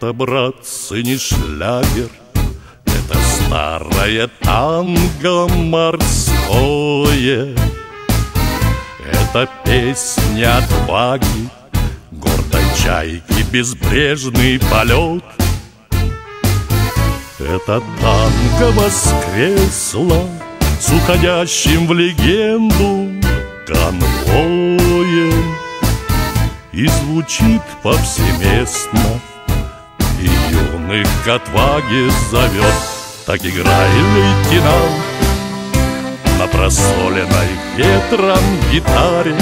Это, братцы, не шлягер, это старое танго морское. Это песня отваги, гордой чайки, безбрежный полет. Это танго воскресло с уходящим в легенду конвоем и звучит повсеместно, и юных к отваге зовет. Так играй, лейтенант, на просоленной ветром гитаре.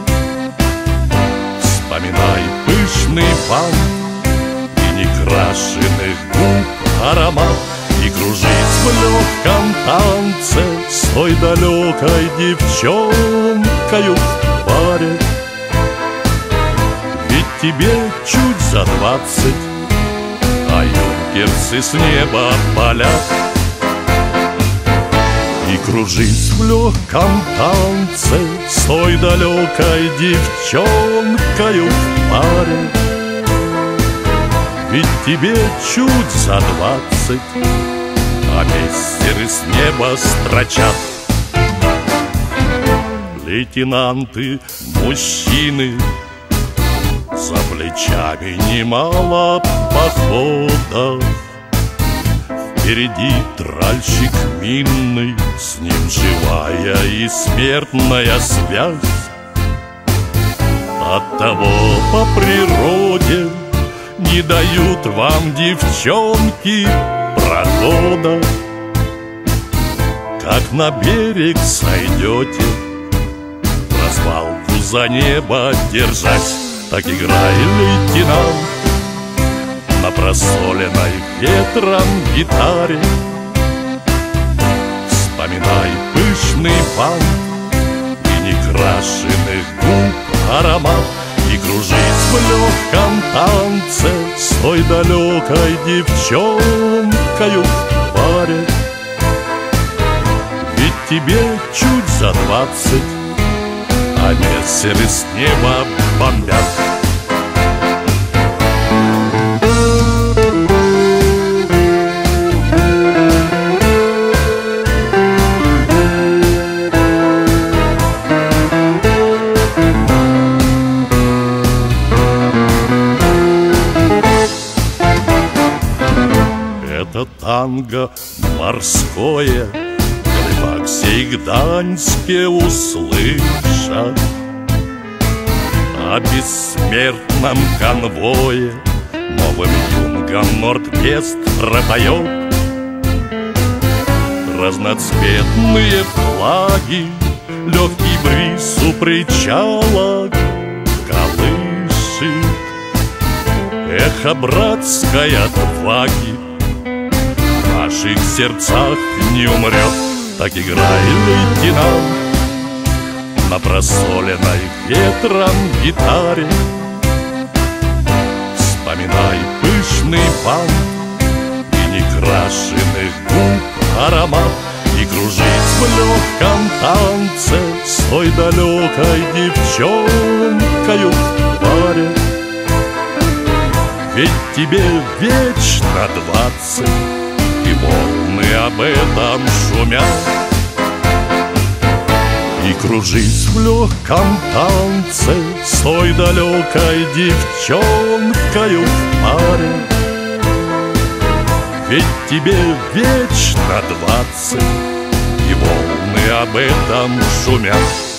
Вспоминай пышный фант и некрашенных губ аромат, и кружись в легком танце с той далекой девчонкою в паре. Ведь тебе чуть за 20, а юнкерсы с неба палят. И кружись в легком танце с той далекой девчонкою в паре. Ведь тебе чуть за 20, а мессеры с неба строчат. Лейтенанты, мужчины, за плечами немало походов. Впереди тральщик минный, с ним живая и смертная связь. Оттого по природе не дают вам, девчонки, прохода. Как на берег сойдете, развалку за небо держась. Так играй, лейтенант, на просоленной ветром гитаре. Вспоминай пышный фант и некрашенных губ аромат, и кружись в легком танце с той далекой девчонкою в паре. Ведь тебе чуть за 20, а мессеры с неба бомбят. Это танго морское, коли во всей Гданьске услышат о бессмертном конвое. Новым юнгам Норд-Вест пропоет. Разноцветные флаги, легкий бриз у причала колышет. Эхо братской отваги в наших сердцах не умрет. Так играй, лейтенант, на просоленной ветром гитаре. Вспоминай пышный фант и некрашенных губ аромат, и кружись в легком танце с той далекой девчонкою в паре. Ведь тебе вечно 20, и волны об этом шумят. И кружись в легком танце с той далекой девчонкою в паре. Ведь тебе вечно 20, и волны об этом шумят.